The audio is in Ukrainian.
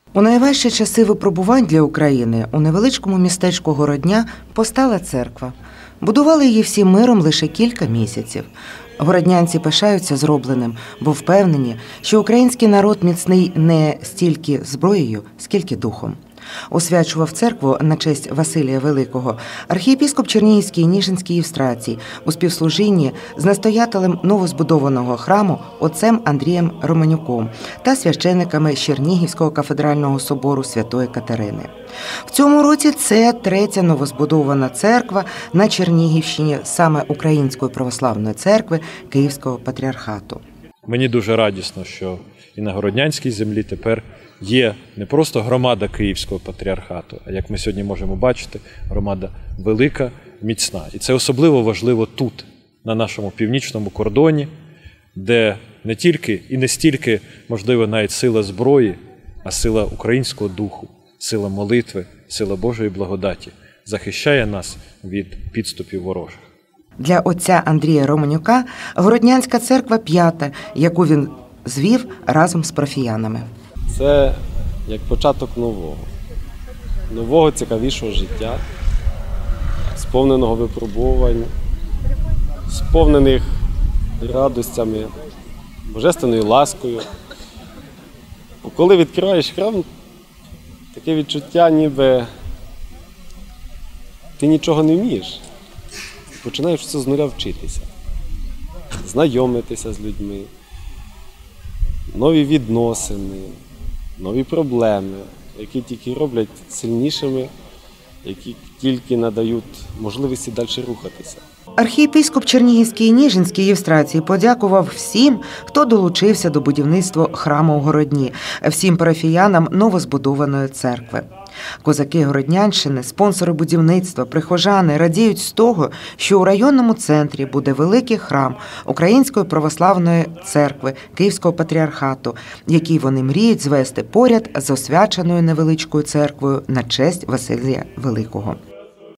У найважчі часи випробувань для України у невеличкому містечку Городня постала церква. Будували її всі миром лише кілька місяців. Городнянці пишаються зробленим, бо впевнені, що український народ міцний не стільки зброєю, скільки духом. Освячував церкву на честь Василія Великого архієпископ Чернігівський і Ніжинський Євстратій у співслужінні з настоятелем новозбудованого храму отцем Андрієм Романюком та священиками Чернігівського кафедрального собору Святої Катерини. В цьому році це третя новозбудована церква на Чернігівщині саме Української православної церкви Київського патріархату. Мені дуже радісно, що і на Городнянській землі тепер є не просто громада Київського патріархату, а, як ми сьогодні можемо бачити, громада велика, міцна. І це особливо важливо тут, на нашому північному кордоні, де не тільки і не стільки, можливо, навіть сила зброї, а сила українського духу, сила молитви, сила Божої благодаті захищає нас від підступів ворожих. Для отця Андрія Романюка Городнянська церква п'ята, яку він звів разом з парафіянами. Це як початок нового цікавішого життя, сповненого випробувань, сповнених радостями, божественною ласкою. Коли відкриваєш храм, таке відчуття, ніби ти нічого не вмієш. Починаєш все з нуля вчитися, знайомитися з людьми, нові відносини, нові проблеми, які тільки роблять сильнішими, які тільки надають можливості далі рухатися. Архієпископ Чернігівський і Ніжинський Євстратій подякував всім, хто долучився до будівництва храму у Городні, всім парафіянам новозбудованої церкви. Козаки Городнянщини, спонсори будівництва, прихожани радіють з того, що у районному центрі буде великий храм Української православної церкви Київського патріархату, який вони мріють звести поряд з освяченою невеличкою церквою на честь Василія Великого.